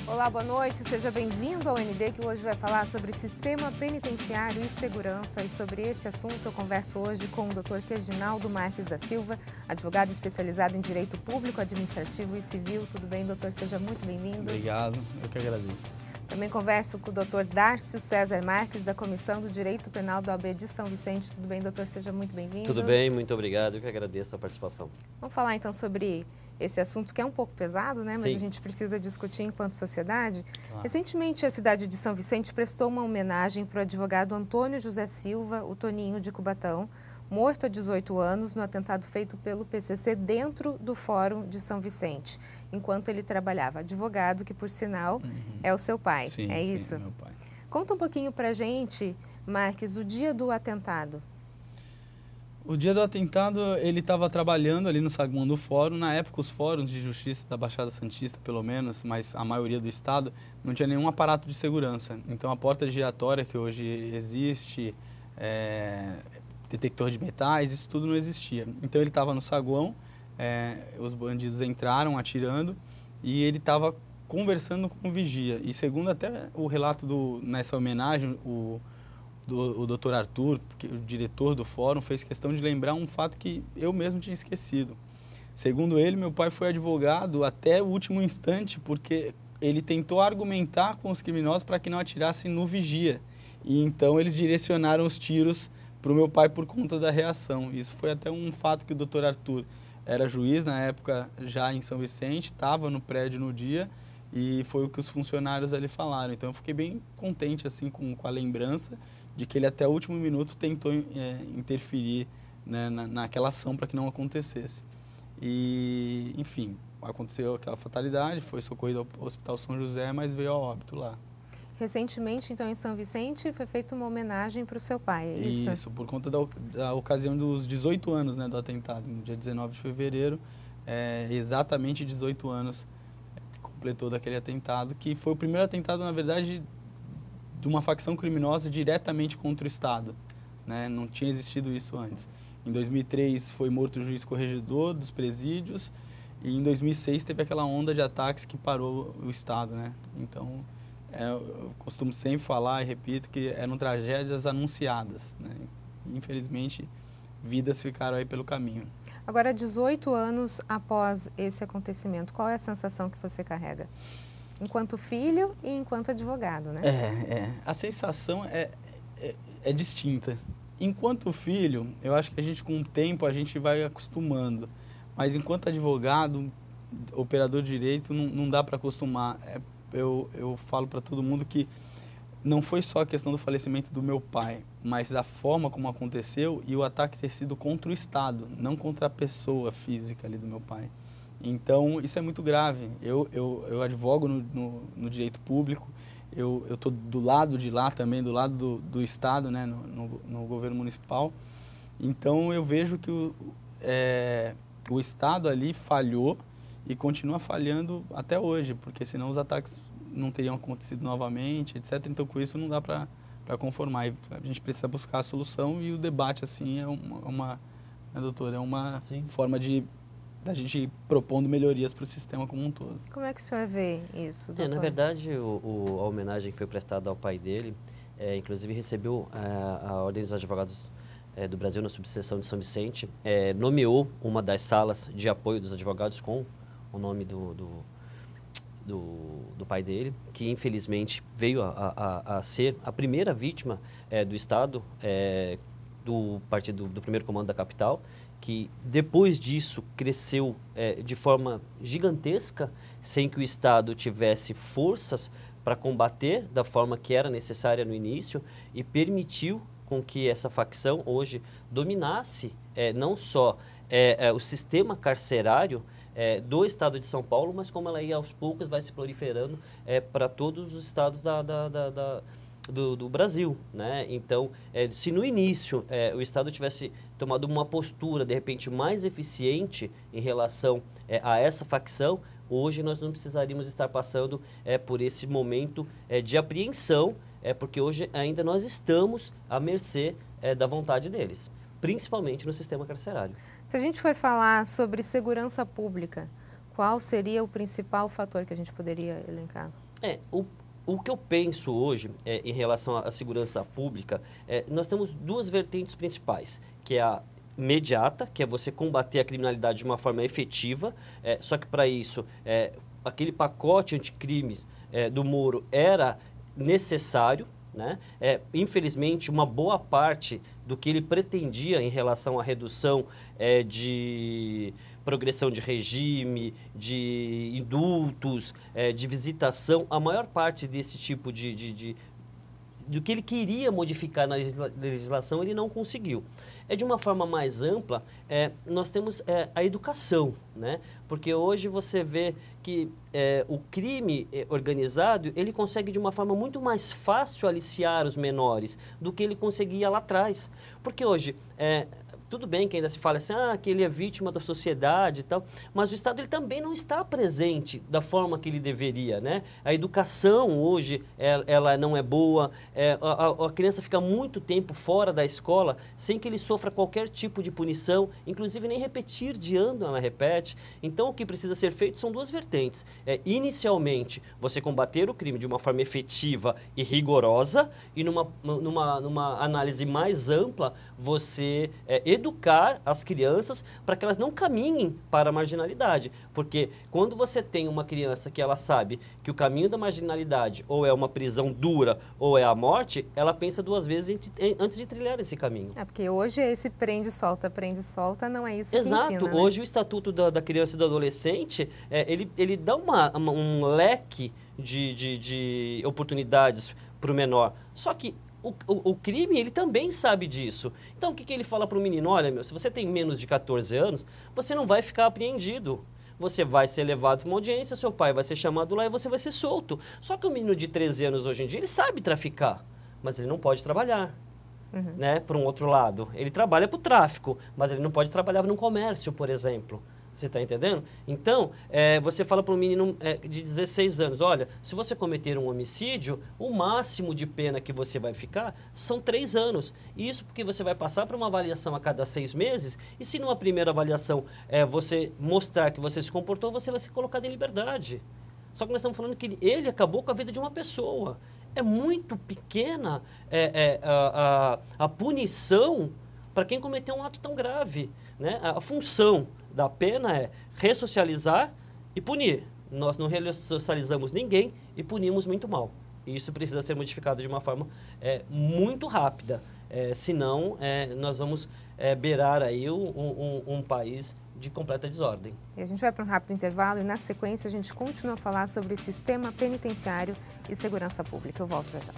Olá, boa noite, seja bem-vindo ao ND, que hoje vai falar sobre sistema penitenciário e segurança. E sobre esse assunto eu converso hoje com o Dr. Reginaldo Marques da Silva, advogado especializado em Direito Público, Administrativo e Civil. Tudo bem, doutor? Seja muito bem-vindo. Obrigado, eu que agradeço. Também converso com o Dr. Dárcio César Marques, da Comissão do Direito Penal do OAB de São Vicente. Tudo bem, doutor? Seja muito bem-vindo. Tudo bem, muito obrigado, eu que agradeço a participação. Vamos falar então sobre esse assunto que é um pouco pesado, né? Mas Sim. a gente precisa discutir enquanto sociedade. Claro. Recentemente, a cidade de São Vicente prestou uma homenagem para o advogado Antônio José Silva, o Toninho de Cubatão, morto há 18 anos no atentado feito pelo PCC dentro do Fórum de São Vicente, enquanto ele trabalhava. Advogado que, por sinal, é o seu pai, Sim, é sim, isso? é meu pai. Conta um pouquinho para a gente, Marques, do dia do atentado. O dia do atentado, ele estava trabalhando ali no saguão do fórum. Na época, os fóruns de justiça da Baixada Santista, pelo menos, mas a maioria do estado, não tinha nenhum aparato de segurança. Então, a porta giratória que hoje existe, detector de metais, isso tudo não existia. Então, ele estava no saguão, os bandidos entraram atirando e ele estava conversando com o vigia. E segundo até o relato nessa homenagem, o Dr. Arthur, o diretor do fórum, fez questão de lembrar um fato que eu mesmo tinha esquecido. Segundo ele, meu pai foi advogado até o último instante, porque ele tentou argumentar com os criminosos para que não atirassem no vigia. E então eles direcionaram os tiros para o meu pai por conta da reação. Isso foi até um fato que o Dr. Arthur era juiz na época, já em São Vicente, estava no prédio no dia, e foi o que os funcionários ali falaram. Então eu fiquei bem contente assim, com a lembrança de que ele até o último minuto tentou interferir, né, naquela ação para que não acontecesse. E, enfim, aconteceu aquela fatalidade, foi socorrido ao Hospital São José, mas veio a óbito lá. Recentemente, então, em São Vicente, foi feita uma homenagem para o seu pai, é isso? Isso, por conta da ocasião dos 18 anos, né, do atentado, no dia 19 de fevereiro, exatamente 18 anos que completou daquele atentado, que foi o primeiro atentado, na verdade, de uma facção criminosa diretamente contra o Estado, né? Não tinha existido isso antes. Em 2003 foi morto o juiz corregedor dos presídios e em 2006 teve aquela onda de ataques que parou o Estado, né? Então, eu costumo sempre falar e repito que eram tragédias anunciadas, né? Infelizmente, vidas ficaram aí pelo caminho. Agora, 18 anos após esse acontecimento, qual é a sensação que você carrega? Enquanto filho e enquanto advogado, né? A sensação é distinta. Enquanto filho, eu acho que a gente, com o tempo, a gente vai acostumando. Mas enquanto advogado, operador de direito, não dá para acostumar. Eu falo para todo mundo que não foi só a questão do falecimento do meu pai, mas da forma como aconteceu e o ataque ter sido contra o Estado, não contra a pessoa física ali do meu pai. Então, isso é muito grave. Eu advogo no direito público, eu estou do lado de lá também, do lado do Estado, né, no governo municipal. Então, eu vejo que o Estado ali falhou e continua falhando até hoje, porque senão os ataques não teriam acontecido novamente, etc. Então, com isso, não dá para conformar. E a gente precisa buscar a solução e o debate, assim, né, doutor, é uma Sim. forma da gente propondo melhorias para o sistema como um todo. Como é que o senhor vê isso, doutor? Na verdade, a homenagem que foi prestada ao pai dele, inclusive recebeu a Ordem dos Advogados do Brasil, na subseção de São Vicente, nomeou uma das salas de apoio dos advogados com o nome do pai dele, que infelizmente veio a ser a primeira vítima do Estado, do partido do primeiro comando da capital, que depois disso cresceu de forma gigantesca, sem que o Estado tivesse forças para combater da forma que era necessária no início, e permitiu com que essa facção hoje dominasse não só o sistema carcerário do Estado de São Paulo, mas como ela aí aos poucos vai se proliferando para todos os estados do Brasil, né? Então, se no início o Estado tivesse tomado uma postura, de repente, mais eficiente em relação a essa facção, hoje nós não precisaríamos estar passando por esse momento de apreensão, porque hoje ainda nós estamos à mercê da vontade deles, principalmente no sistema carcerário. Se a gente for falar sobre segurança pública, qual seria o principal fator que a gente poderia elencar? O que eu penso hoje em relação à segurança pública, nós temos duas vertentes principais, que é a imediata, que é você combater a criminalidade de uma forma efetiva, só que para isso, aquele pacote anticrimes do Moro era necessário, né? Infelizmente, uma boa parte do que ele pretendia em relação à redução de progressão de regime, de indultos, de visitação, a maior parte desse tipo do que ele queria modificar na legislação, ele não conseguiu. De uma forma mais ampla, nós temos a educação, né? Porque hoje você vê que o crime organizado, ele consegue de uma forma muito mais fácil aliciar os menores do que ele conseguia lá atrás. Porque hoje, tudo bem que ainda se fala assim, que ele é vítima da sociedade e tal, mas o Estado ele também não está presente da forma que ele deveria, né? A educação hoje, ela não é boa, a criança fica muito tempo fora da escola sem que ele sofra qualquer tipo de punição, inclusive nem repetir de ano ela repete. Então o que precisa ser feito são duas vertentes. Inicialmente, você combater o crime de uma forma efetiva e rigorosa e numa análise mais ampla, você educar as crianças para que elas não caminhem para a marginalidade. Porque quando você tem uma criança que ela sabe que o caminho da marginalidade ou é uma prisão dura ou é a morte, ela pensa duas vezes antes de trilhar esse caminho. Porque hoje esse prende-solta, não é isso que Exato. ensina, né? Hoje o Estatuto da Criança e do Adolescente, ele dá um leque de oportunidades para o menor. Só que o crime, ele também sabe disso. Então, o que ele fala para o menino? Olha, se você tem menos de 14 anos, você não vai ficar apreendido. Você vai ser levado para uma audiência, seu pai vai ser chamado lá e você vai ser solto. Só que o menino de 13 anos hoje em dia, ele sabe traficar, mas ele não pode trabalhar. Né? Por um outro lado, ele trabalha para o tráfico, mas ele não pode trabalhar no comércio, por exemplo. Você está entendendo? Então, você fala para um menino de 16 anos, olha, se você cometer um homicídio, o máximo de pena que você vai ficar são 3 anos. Isso porque você vai passar para uma avaliação a cada 6 meses, e se numa primeira avaliação você mostrar que você se comportou, você vai ser colocado em liberdade. Só que nós estamos falando que ele acabou com a vida de uma pessoa. É muito pequena a punição para quem cometeu um ato tão grave, né? A função da pena é ressocializar e punir. Nós não ressocializamos ninguém e punimos muito mal. E isso precisa ser modificado de uma forma muito rápida. Senão, nós vamos beirar aí um país de completa desordem. E a gente vai para um rápido intervalo e, na sequência, a gente continua a falar sobre sistema penitenciário e segurança pública. Eu volto já já.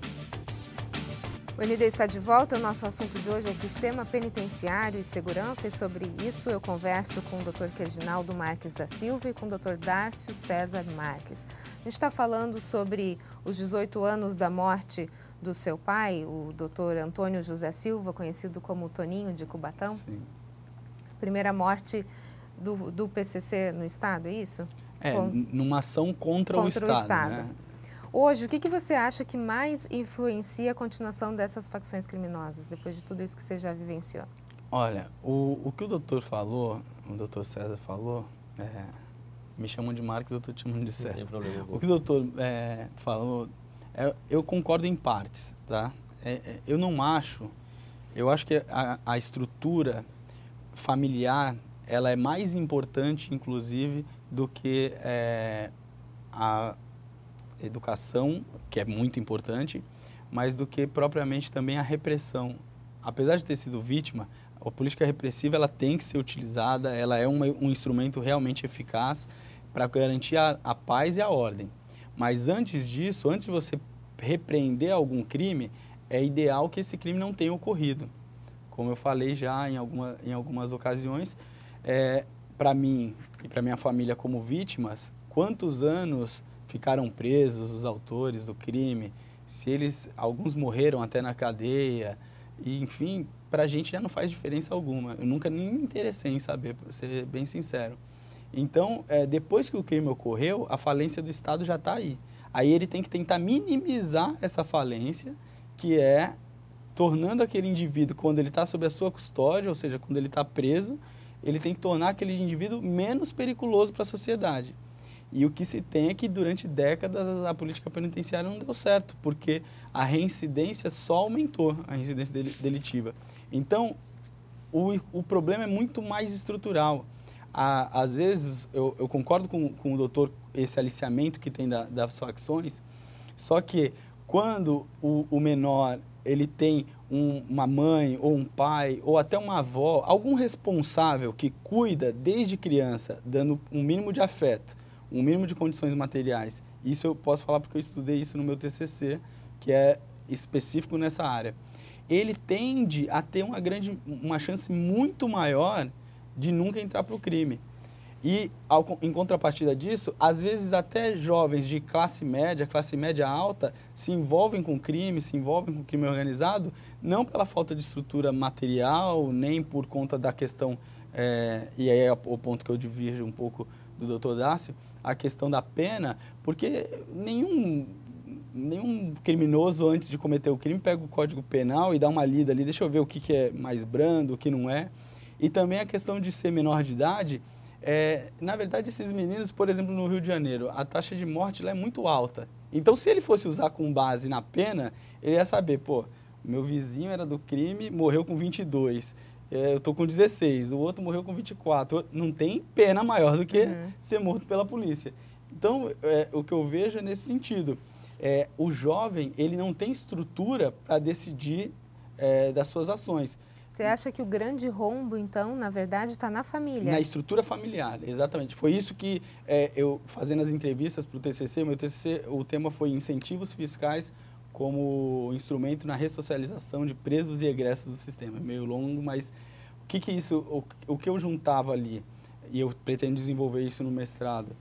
O ND está de volta. O nosso assunto de hoje é sistema penitenciário e segurança, e sobre isso eu converso com o Dr. Querdinaldo Marques da Silva e com o Dr. Dárcio César Marques. A gente está falando sobre os 18 anos da morte do seu pai, o Dr. Antônio José Silva, conhecido como Toninho de Cubatão. Sim. Primeira morte do PCC no Estado, é isso? Numa ação contra o Estado. Né? Hoje, o que você acha que mais influencia a continuação dessas facções criminosas, depois de tudo isso que você já vivenciou? Olha, o que o doutor falou, o doutor César falou, me chamam de Marques, eu estou te chamando de César. Não tem problema. O que o doutor falou, eu concordo em partes, tá? Eu acho que a estrutura familiar, ela é mais importante, inclusive, do que a educação, que é muito importante, mas do que propriamente também a repressão. Apesar de ter sido vítima, a política repressiva ela tem que ser utilizada, ela é um instrumento realmente eficaz para garantir a paz e a ordem. Mas antes disso, antes de você repreender algum crime, é ideal que esse crime não tenha ocorrido. Como eu falei já em algumas ocasiões, para mim e para minha família como vítimas, quantos anos ficaram presos os autores do crime, se alguns morreram até na cadeia, e, enfim, para a gente já não faz diferença alguma. Eu nunca nem me interessei em saber, para ser bem sincero. Então, depois que o crime ocorreu, a falência do Estado já está aí. Aí ele tem que tentar minimizar essa falência, que é tornando aquele indivíduo, quando ele está sob a sua custódia, ou seja, quando ele está preso, ele tem que tornar aquele indivíduo menos periculoso para a sociedade. E o que se tem é que durante décadas a política penitenciária não deu certo, porque a reincidência só aumentou, a reincidência delitiva. Então, o problema é muito mais estrutural. Às vezes, eu concordo com o doutor, esse aliciamento que tem das facções, só que quando o menor ele tem uma mãe ou um pai ou até uma avó, algum responsável que cuida desde criança, dando um mínimo de afeto, um mínimo de condições materiais, isso eu posso falar porque eu estudei isso no meu TCC, que é específico nessa área, ele tende a ter uma chance muito maior de nunca entrar para o crime. E, em contrapartida disso, às vezes até jovens de classe média alta, se envolvem com crime, se envolvem com crime organizado, não pela falta de estrutura material, nem por conta da questão, e aí é o ponto que eu divirjo um pouco do doutor Dácio, a questão da pena, porque nenhum criminoso, antes de cometer o crime, pega o Código Penal e dá uma lida ali, deixa eu ver o que é mais brando, o que não é. E também a questão de ser menor de idade, na verdade, esses meninos, por exemplo, no Rio de Janeiro, a taxa de morte lá é muito alta. Então, se ele fosse usar com base na pena, ele ia saber, pô, meu vizinho era do crime, morreu com 22, eu estou com 16, o outro morreu com 24. Não tem pena maior do que ser morto pela polícia. Então, o que eu vejo é nesse sentido. O jovem, ele não tem estrutura para decidir das suas ações. Você acha que o grande rombo, então, na verdade, está na família? Na estrutura familiar, exatamente. Foi isso que eu, fazendo as entrevistas para o TCC, meu TCC, o tema foi incentivos fiscais como instrumento na ressocialização de presos e egressos do sistema. É meio longo, mas o que eu juntava ali, e eu pretendo desenvolver isso no mestrado,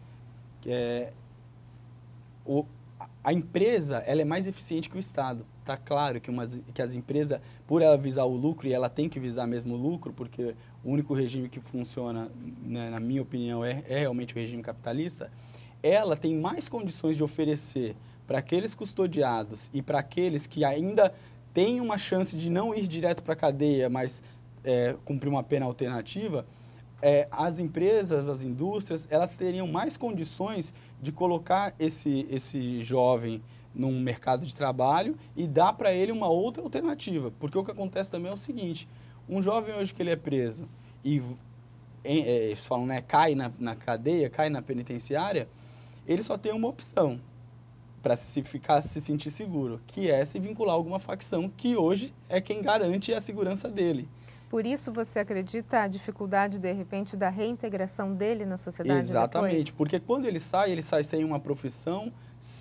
a empresa ela é mais eficiente que o Estado. Está claro que as empresas, por ela visar o lucro, e ela tem que visar mesmo o lucro, porque o único regime que funciona, né, na minha opinião, é realmente o regime capitalista, ela tem mais condições de oferecer para aqueles custodiados e para aqueles que ainda têm uma chance de não ir direto para a cadeia, mas cumprir uma pena alternativa, as empresas, as indústrias, elas teriam mais condições de colocar esse jovem num mercado de trabalho e dar para ele uma outra alternativa. Porque o que acontece também é o seguinte, um jovem hoje que ele é preso e eles falam, né, cai na cadeia, cai na penitenciária, ele só tem uma opção para se sentir seguro, que é se vincular a alguma facção que hoje é quem garante a segurança dele. Por isso você acredita a dificuldade, de repente, da reintegração dele na sociedade? Exatamente, depois? porque quando ele sai sem uma profissão,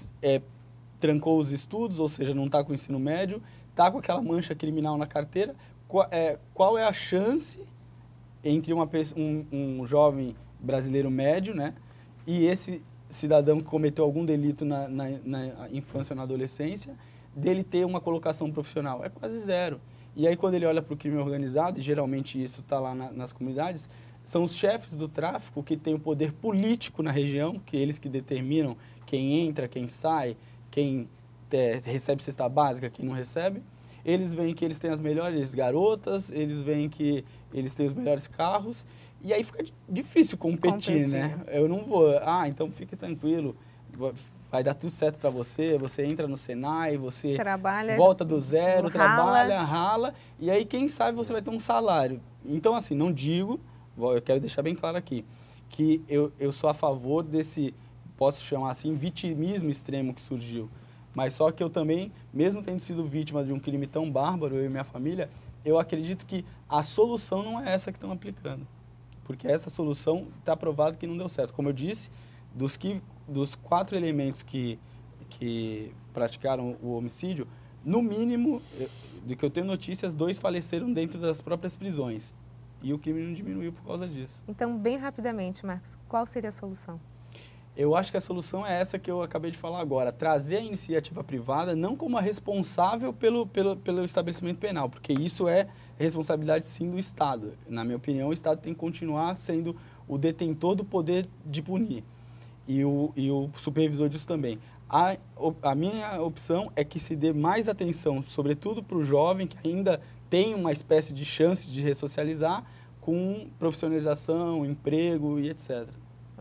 trancou os estudos, ou seja, não está com o ensino médio, está com aquela mancha criminal na carteira. Qual é a chance entre um jovem brasileiro médio, né, e esse cidadão que cometeu algum delito na infância ou na adolescência, dele ter uma colocação profissional? É quase zero. E aí, quando ele olha para o crime organizado, e geralmente isso está lá nas comunidades, são os chefes do tráfico que têm o poder político na região, que eles que determinam quem entra, quem sai, quem recebe cesta básica, quem não recebe. Eles veem que eles têm as melhores garotas, eles veem que eles têm os melhores carros, e aí fica difícil competir, né? Eu não vou, então fique tranquilo, vai dar tudo certo para você, você entra no Senai, você volta do zero, trabalha, rala, e aí quem sabe você vai ter um salário. Então, assim, não digo, eu quero deixar bem claro aqui, que eu sou a favor desse, posso chamar assim, vitimismo extremo que surgiu. Mas só que eu também, mesmo tendo sido vítima de um crime tão bárbaro, eu e minha família, eu acredito que a solução não é essa que estão aplicando. Porque essa solução está provado que não deu certo. Como eu disse, dos 4 elementos que praticaram o homicídio, no mínimo, do que eu tenho notícias, 2 faleceram dentro das próprias prisões. E o crime não diminuiu por causa disso. Então, bem rapidamente, Marcos, qual seria a solução? Eu acho que a solução é essa que eu acabei de falar agora, trazer a iniciativa privada não como a responsável pelo estabelecimento penal, porque isso é responsabilidade, sim, do Estado. Na minha opinião, o Estado tem que continuar sendo o detentor do poder de punir. E o supervisor disso também. A minha opção é que se dê mais atenção, sobretudo para o jovem que ainda tem uma espécie de chance de ressocializar com profissionalização, emprego e etc.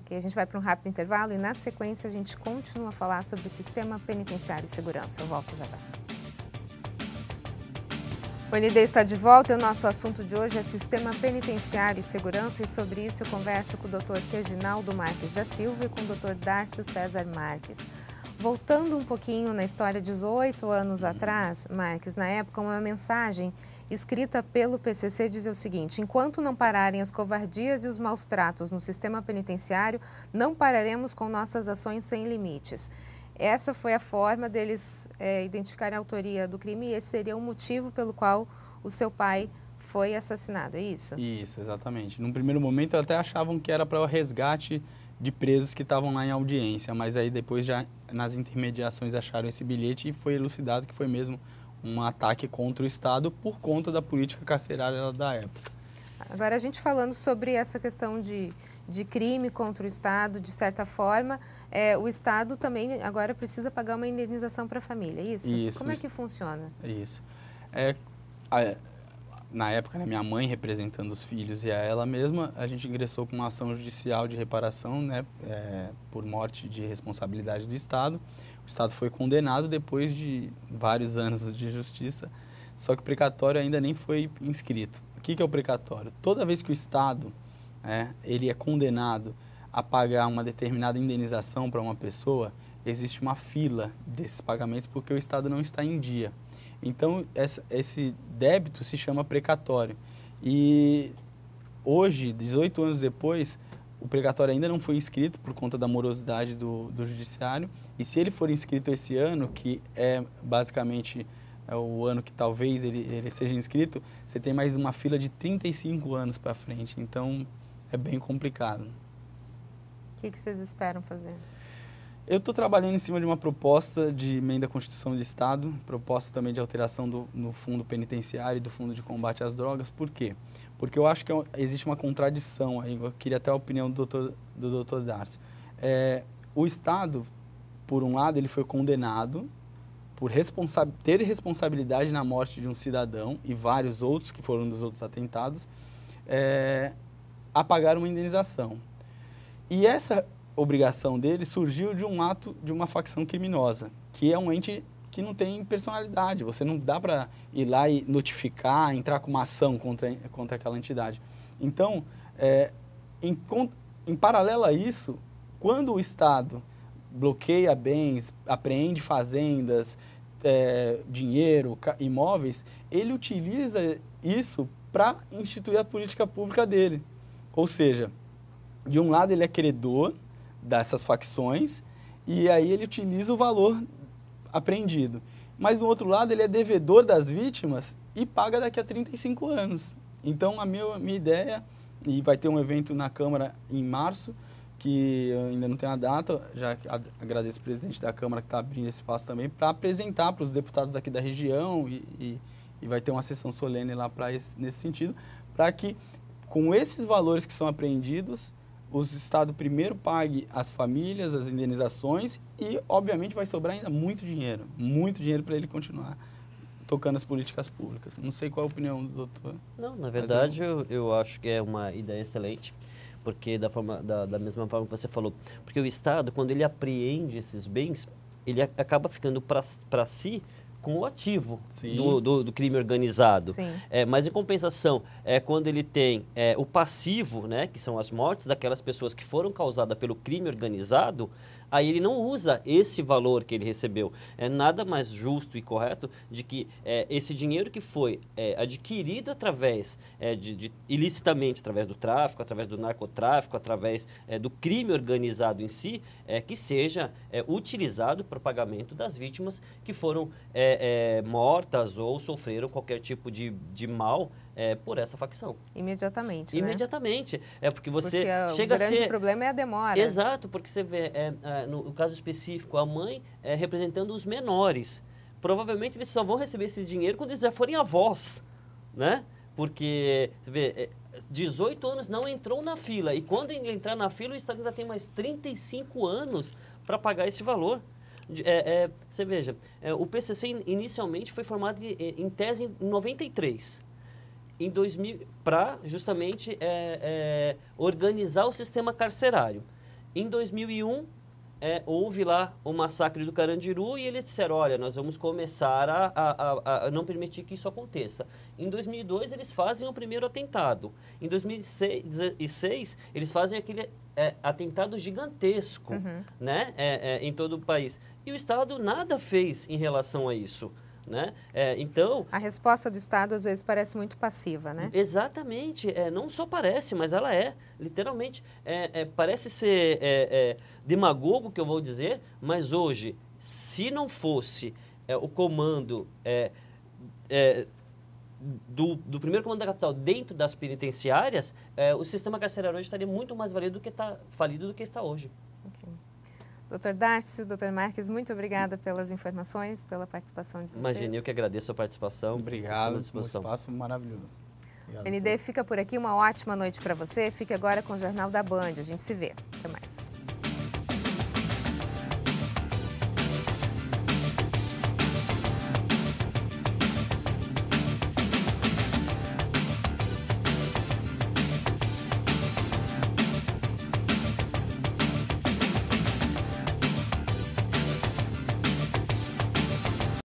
Ok, a gente vai para um rápido intervalo e na sequência a gente continua a falar sobre o sistema penitenciário e segurança. Eu volto já já. O ND está de volta e o nosso assunto de hoje é sistema penitenciário e segurança, e sobre isso eu converso com o Dr. Reginaldo Marques da Silva e com o Dr. Dárcio César Marques. Voltando um pouquinho na história, 18 anos atrás, Marques, na época, uma mensagem escrita pelo PCC dizia o seguinte: enquanto não pararem as covardias e os maus tratos no sistema penitenciário, não pararemos com nossas ações sem limites. Essa foi a forma deles identificarem a autoria do crime e esse seria o motivo pelo qual o seu pai foi assassinado, é isso? Isso, exatamente. Num primeiro momento até achavam que era para o resgate de presos que estavam lá em audiência, mas aí depois já nas intermediações acharam esse bilhete e foi elucidado que foi mesmo um ataque contra o Estado por conta da política carcerária da época. Agora, a gente falando sobre essa questão de crime contra o Estado, de certa forma, o Estado também agora precisa pagar uma indenização para a família, é isso? Isso. Como é que funciona? Isso. Na época, né, minha mãe representando os filhos e a ela mesma, a gente ingressou com uma ação judicial de reparação, né, por morte de responsabilidade do Estado. O Estado foi condenado depois de vários anos de justiça, só que o precatório ainda nem foi inscrito. O que é o precatório? Toda vez que o Estado ele é condenado a pagar uma determinada indenização para uma pessoa, existe uma fila desses pagamentos porque o Estado não está em dia. Então, esse débito se chama precatório. E hoje, 18 anos depois, o precatório ainda não foi inscrito por conta da morosidade do judiciário. E se ele for inscrito esse ano, que é basicamente o ano que talvez ele seja inscrito, você tem mais uma fila de 35 anos para frente. Então, é bem complicado. O que vocês esperam fazer? Eu estou trabalhando em cima de uma proposta de emenda à Constituição do Estado, proposta também de alteração no fundo penitenciário e do fundo de combate às drogas. Por quê? Porque eu acho que existe uma contradição aí. Eu queria até a opinião do doutor Dárcio. O Estado, por um lado, ele foi condenado por ter responsabilidade na morte de um cidadão e vários outros que foram dos outros atentados, a pagar uma indenização. E essa obrigação dele surgiu de um ato de uma facção criminosa, que é um ente que não tem personalidade. Você não dá para ir lá e notificar, entrar com uma ação contra aquela entidade. Então, em paralelo a isso, quando o Estado bloqueia bens, apreende fazendas, dinheiro, imóveis, ele utiliza isso para instituir a política pública dele. Ou seja, de um lado ele é credor dessas facções e aí ele utiliza o valor apreendido. Mas, do outro lado, ele é devedor das vítimas e paga daqui a 35 anos. Então, a minha ideia, e vai ter um evento na Câmara em março, que eu ainda não tenho a data, já agradeço o presidente da Câmara que está abrindo esse espaço também, para apresentar para os deputados aqui da região e vai ter uma sessão solene lá nesse sentido, para que, com esses valores que são apreendidos, o Estado primeiro pague as famílias, as indenizações e, obviamente, vai sobrar ainda muito dinheiro para ele continuar tocando as políticas públicas. Não sei qual a opinião do doutor. Não, na verdade, eu acho que é uma ideia excelente, porque da mesma forma que você falou, porque o Estado, quando ele apreende esses bens, ele acaba ficando para si com o ativo do crime organizado. Mas, em compensação, quando ele tem o passivo, né, que são as mortes daquelas pessoas que foram causadas pelo crime organizado, aí ele não usa esse valor que ele recebeu. É nada mais justo e correto de que esse dinheiro que foi adquirido através, ilicitamente, através do tráfico, através do narcotráfico, através do crime organizado em si, que seja utilizado para o pagamento das vítimas que foram mortas ou sofreram qualquer tipo de mal por essa facção. Imediatamente, né? Imediatamente. Porque você porque chega a ser... o grande problema é a demora. Exato, porque você vê, no caso específico, a mãe representando os menores. Provavelmente eles só vão receber esse dinheiro quando eles já forem avós, né? Porque, você vê, 18 anos não entrou na fila. E quando ele entrar na fila, o Estado ainda tem mais 35 anos para pagar esse valor. Você veja, o PCC inicialmente foi formado em tese em 93. Em 2000, para justamente organizar o sistema carcerário. Em 2001, houve lá o massacre do Carandiru e eles disseram, olha, nós vamos começar a não permitir que isso aconteça. Em 2002, eles fazem o primeiro atentado. Em 2006, eles fazem aquele atentado gigantesco, né, em todo o país. E o Estado nada fez em relação a isso. Né? Então, a resposta do Estado às vezes parece muito passiva, né? Exatamente, não só parece, mas ela literalmente, parece ser demagogo que eu vou dizer, mas hoje, se não fosse o comando do primeiro comando da capital dentro das penitenciárias, o sistema carcerário hoje estaria muito mais falido do que está hoje. Okay. Doutor Darcio, doutor Marques, muito obrigada pelas informações, pela participação de vocês. Imagine, eu que agradeço a participação. Obrigado, um espaço maravilhoso. Obrigado, ND fica por aqui, uma ótima noite para você. Fique agora com o Jornal da Band. A gente se vê. Até mais.